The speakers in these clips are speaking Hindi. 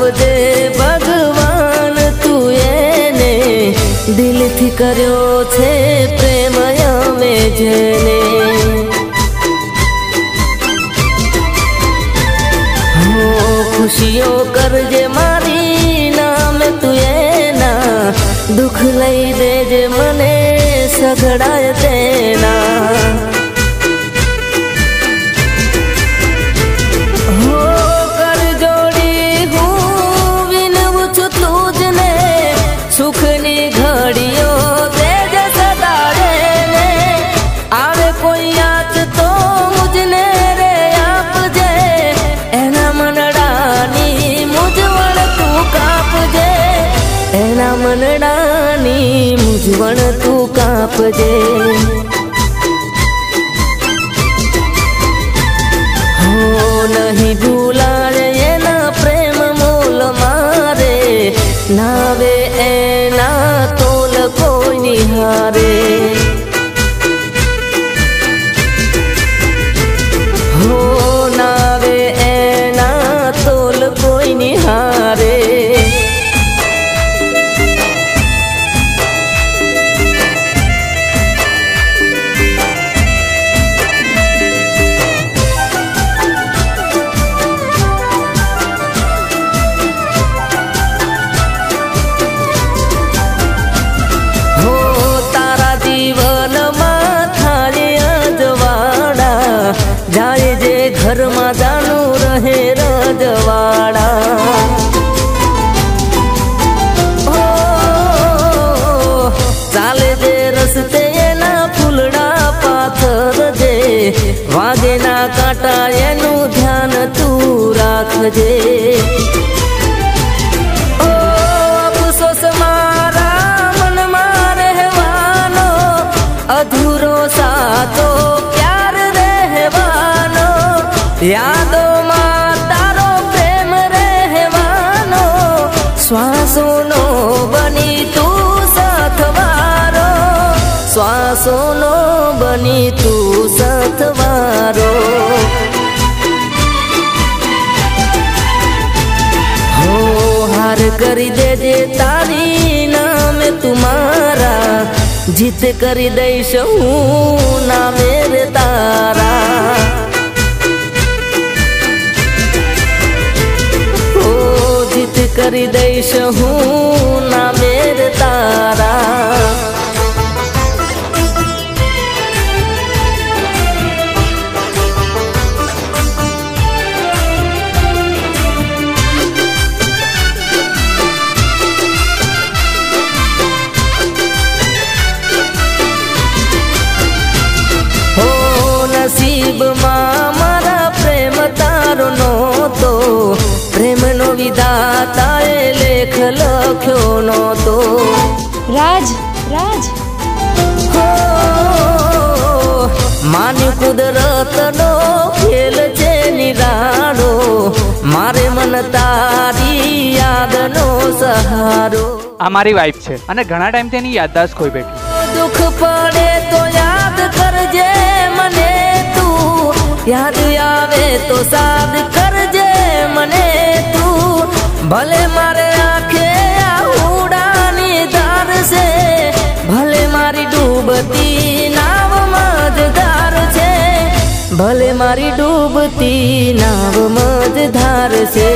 साचवजे भगवान तू एने दिलथी कर्यो छे प्रेम अमे जेने। हो खुशियों करजे मारी नाम तू एना दुख लई देजे मने सगड़ाय तेना। मनडानी मुझवण तू कापजे। हो नहीं भूलाए एना प्रेम मोल मारे नावे एना तोल कोई निहारे। हो नावे एना तोल कोई निहारे। जाए जे घर में जानू रहे रजवाड़ा। ओ चाले जे रस्ते ना फूलड़ा पाथर जे वागे ना कांटा एनु ध्यान तू राखजे। ओ अफसोस मारा मन में रहवानो अधूरो सातो यादो मां तारो प्रेम रहवानो श्वासो नो बनी तू साथवारो। श्वासो नो बनी तू साथवारो। हो हार करी देजे तारी नाम तुम्हारा जीत करी दईश हूँ ना मेरे तारा। करी दईश हूँ ना मेरे तारा। हो नसीब मां मारा प्रेम तारो नो तो प्रेम नो विधाताए लेख लख्यो नो तो। राज राज हो मान्यु कुदरत नो खेल छे निराळो मारे मन तारी याद नो सहारो। आ मारी वाइफ छे अने घणा टाइम थी एनी याददाश्त खोई बैठी। दुख पड़े तो याद करजे मने तू याद आवे तो साथ करजे मने तू। भले मारे आंखे उड़ानी धार से भले मारी डूबती नाव मझधार से भले मारी डूबती नाव मझधार से।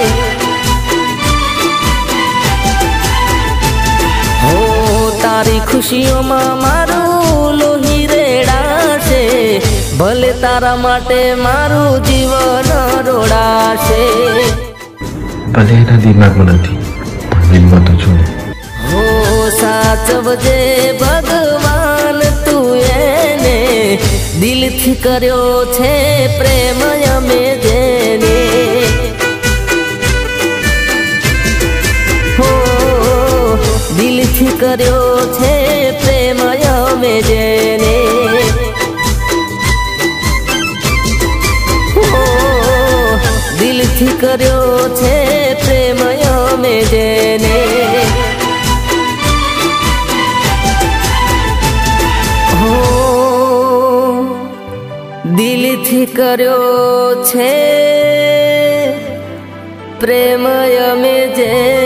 हो तारी खुशियों में मारू लोही रेड़ाशे भले तारा माटे मारू जीवन रोड़ाशे। भले एना दिमाग में नहीं पण दिलमां तो छो। हो साचवजे भगवान तू एने दिलथी कर्यो छे प्रेम अमे जेने। हो दिलथी कर्यो छे प्रेम अमे जेने। हो दिलथी कर्यो छे प्रेम अमे जेने। दिलथी कर्यो छे પ્રેમય મે જે